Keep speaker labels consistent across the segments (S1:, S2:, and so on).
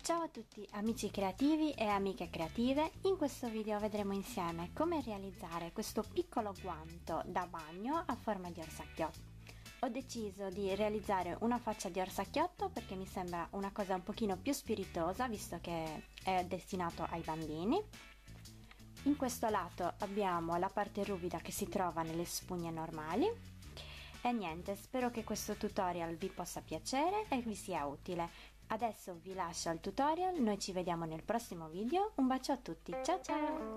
S1: Ciao a tutti amici creativi e amiche creative, in questo video vedremo insieme come realizzare questo piccolo guanto da bagno a forma di orsacchiotto. Ho deciso di realizzare una faccia di orsacchiotto perché mi sembra una cosa un pochino più spiritosa visto che è destinato ai bambini. In questo lato abbiamo la parte ruvida che si trova nelle spugne normali. E niente, spero che questo tutorial vi possa piacere e vi sia utile. Adesso vi lascio al tutorial, noi ci vediamo nel prossimo video, un bacio a tutti, ciao ciao!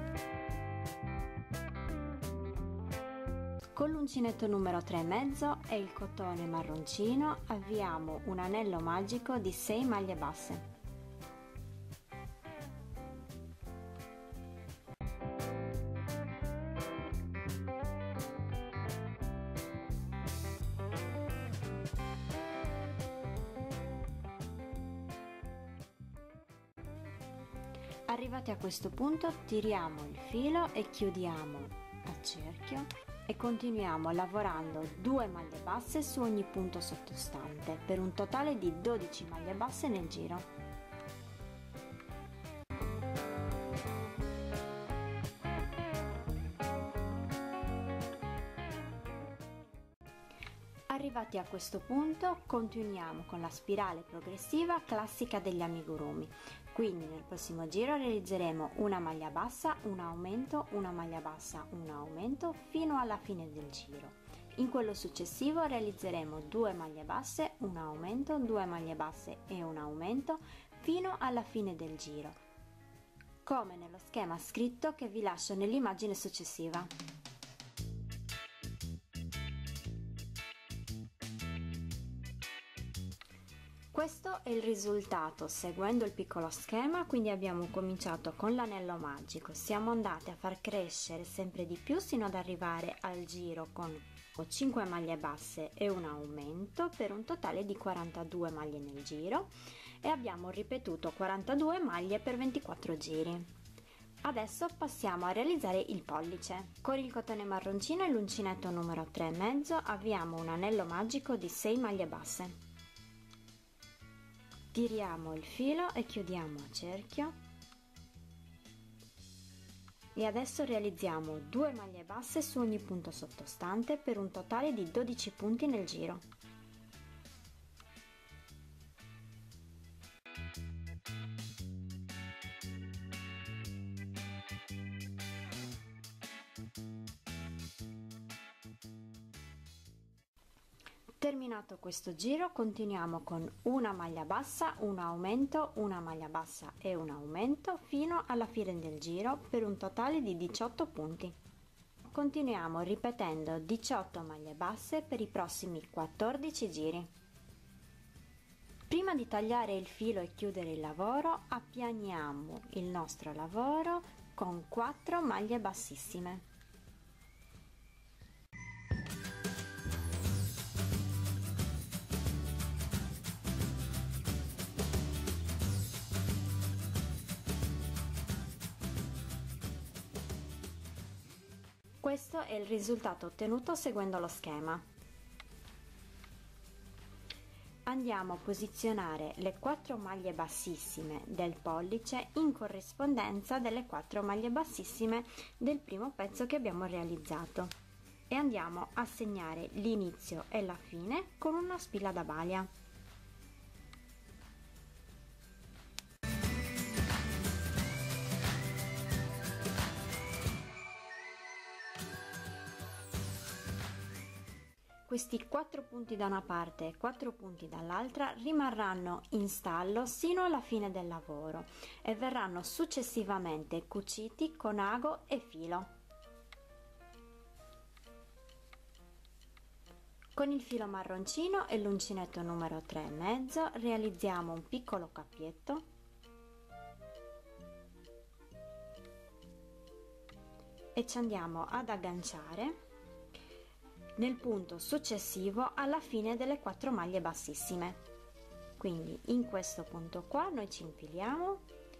S1: Con l'uncinetto numero 3,5 e il cotone marroncino avviamo un anello magico di 6 maglie basse. Arrivati a questo punto tiriamo il filo e chiudiamo a cerchio e continuiamo lavorando 2 maglie basse su ogni punto sottostante per un totale di 12 maglie basse nel giro. Arrivati a questo punto continuiamo con la spirale progressiva classica degli amigurumi, quindi nel prossimo giro realizzeremo una maglia bassa, un aumento, una maglia bassa, un aumento fino alla fine del giro. In quello successivo realizzeremo 2 maglie basse, un aumento, 2 maglie basse e un aumento fino alla fine del giro, come nello schema scritto che vi lascio nell'immagine successiva. Questo è il risultato seguendo il piccolo schema, quindi abbiamo cominciato con l'anello magico, siamo andati a far crescere sempre di più sino ad arrivare al giro con 5 maglie basse e un aumento per un totale di 42 maglie nel giro e abbiamo ripetuto 42 maglie per 24 giri. Adesso passiamo a realizzare il pollice. Con il cotone marroncino e l'uncinetto numero 3,5 avviamo un anello magico di 6 maglie basse. Tiriamo il filo e chiudiamo a cerchio e adesso realizziamo 2 maglie basse su ogni punto sottostante per un totale di 12 punti nel giro. Terminato questo giro continuiamo con una maglia bassa, un aumento, una maglia bassa e un aumento fino alla fine del giro per un totale di 18 punti. Continuiamo ripetendo 18 maglie basse per i prossimi 14 giri. Prima di tagliare il filo e chiudere il lavoro appianiamo il nostro lavoro con 4 maglie bassissime. Questo è il risultato ottenuto seguendo lo schema. Andiamo a posizionare le 4 maglie bassissime del pollice in corrispondenza delle 4 maglie bassissime del primo pezzo che abbiamo realizzato e andiamo a segnare l'inizio e la fine con una spilla da baglia. Questi 4 punti da una parte e 4 punti dall'altra rimarranno in stallo sino alla fine del lavoro e verranno successivamente cuciti con ago e filo. Con il filo marroncino e l'uncinetto numero 3,5 realizziamo un piccolo cappietto e ci andiamo ad agganciare nel punto successivo alla fine delle 4 maglie bassissime. Quindi in questo punto qua noi ci infiliamo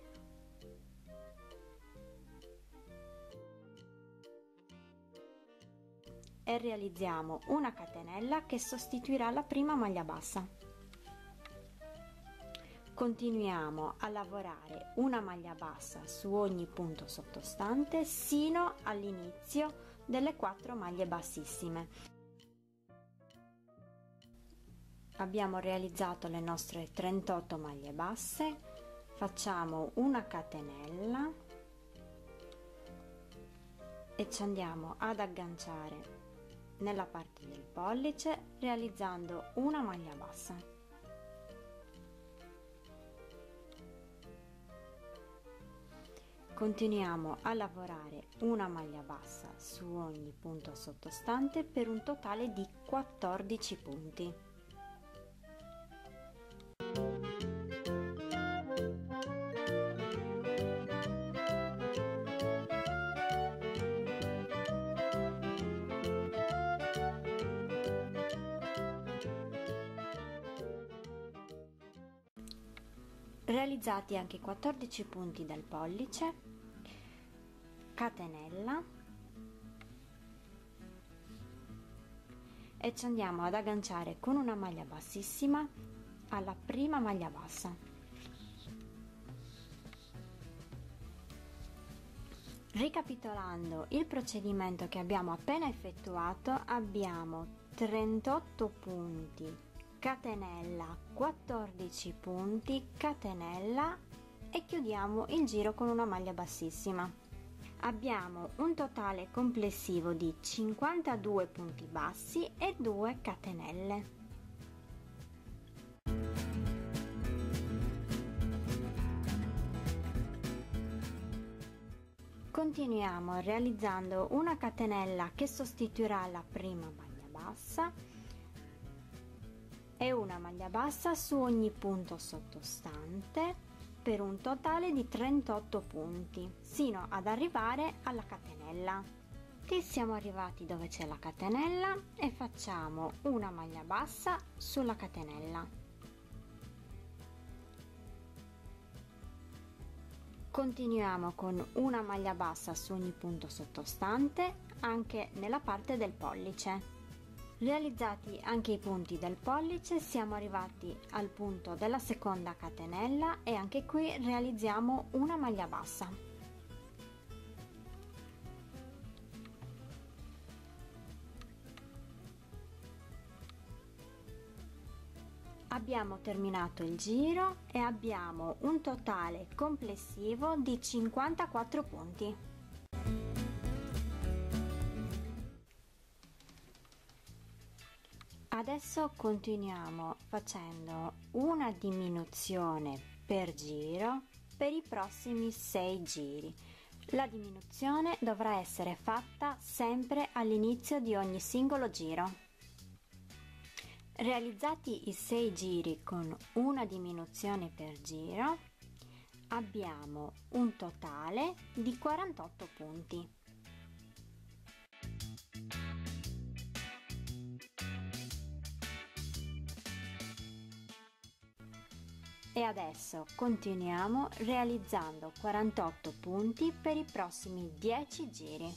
S1: e realizziamo una catenella che sostituirà la prima maglia bassa. Continuiamo a lavorare una maglia bassa su ogni punto sottostante sino all'inizio delle 4 maglie bassissime. Abbiamo realizzato le nostre 38 maglie basse, facciamo una catenella e ci andiamo ad agganciare nella parte del pollice realizzando una maglia bassa. Continuiamo a lavorare una maglia bassa su ogni punto sottostante per un totale di 14 punti. Realizzati anche i 14 punti del pollice, catenella e ci andiamo ad agganciare con una maglia bassissima alla prima maglia bassa. Ricapitolando il procedimento che abbiamo appena effettuato, abbiamo 38 punti, catenella, 14 punti, catenella e chiudiamo il giro con una maglia bassissima. Abbiamo un totale complessivo di 52 punti bassi e 2 catenelle. Continuiamo realizzando una catenella che sostituirà la prima maglia bassa e una maglia bassa su ogni punto sottostante per un totale di 38 punti sino ad arrivare alla catenella. Qui siamo arrivati dove c'è la catenella e facciamo una maglia bassa sulla catenella. Continuiamo con una maglia bassa su ogni punto sottostante anche nella parte del pollice. Realizzati anche i punti del pollice, siamo arrivati al punto della seconda catenella e anche qui realizziamo una maglia bassa. Abbiamo terminato il giro e abbiamo un totale complessivo di 54 punti. Adesso continuiamo facendo una diminuzione per giro per i prossimi 6 giri. La diminuzione dovrà essere fatta sempre all'inizio di ogni singolo giro. Realizzati i 6 giri con una diminuzione per giro, abbiamo un totale di 48 punti. E adesso continuiamo realizzando 48 punti per i prossimi 10 giri.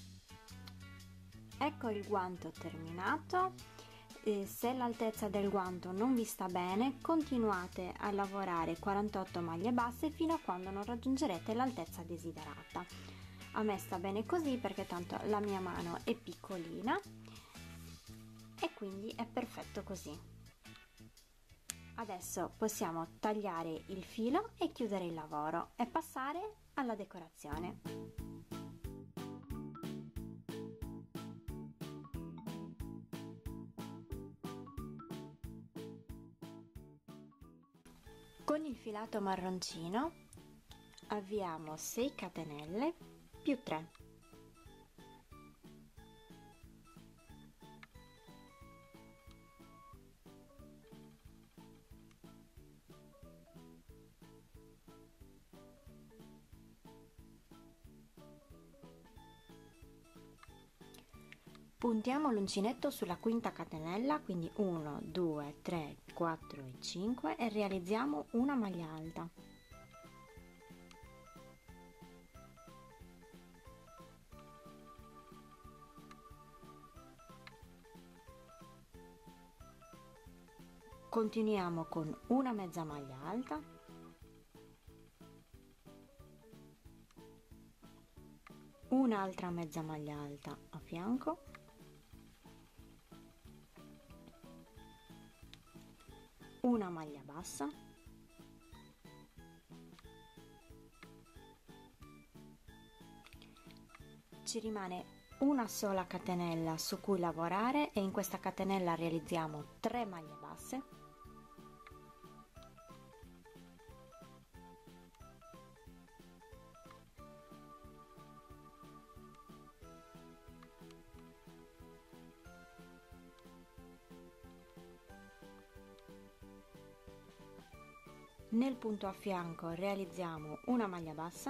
S1: Ecco il guanto terminato. Se l'altezza del guanto non vi sta bene, continuate a lavorare 48 maglie basse fino a quando non raggiungerete l'altezza desiderata. A me sta bene così perché tanto la mia mano è piccolina e quindi è perfetto così. Adesso possiamo tagliare il filo e chiudere il lavoro e passare alla decorazione. Con il filato marroncino avviamo 6 catenelle più 3. Puntiamo l'uncinetto sulla quinta catenella, quindi 1, 2, 3, 4 e 5 e realizziamo una maglia alta. Continuiamo con una mezza maglia alta, un'altra mezza maglia alta a fianco, una maglia bassa, ci rimane una sola catenella su cui lavorare e in questa catenella realizziamo 3 maglie basse, nel punto a fianco realizziamo una maglia bassa,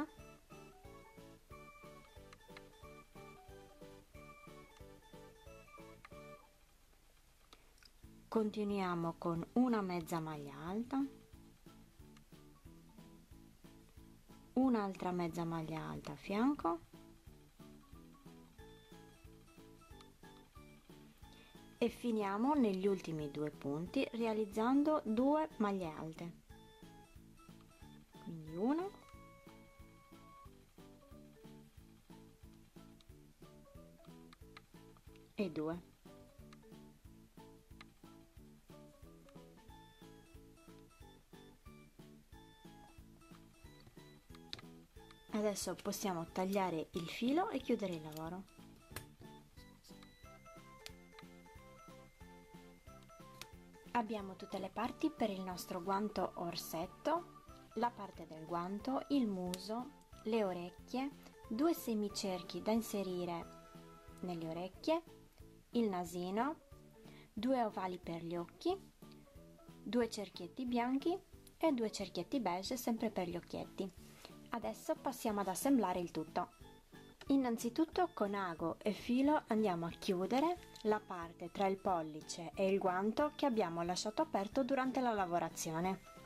S1: continuiamo con una mezza maglia alta, un'altra mezza maglia alta a fianco e finiamo negli ultimi 2 punti realizzando 2 maglie alte, quindi una e 2. Adesso possiamo tagliare il filo e chiudere il lavoro. Abbiamo tutte le parti per il nostro guanto orsetto, la parte del guanto, il muso, le orecchie, 2 semicerchi da inserire nelle orecchie, il nasino, 2 ovali per gli occhi, 2 cerchietti bianchi e 2 cerchietti beige sempre per gli occhietti. Adesso passiamo ad assemblare il tutto. Innanzitutto con ago e filo andiamo a chiudere la parte tra il pollice e il guanto che abbiamo lasciato aperto durante la lavorazione.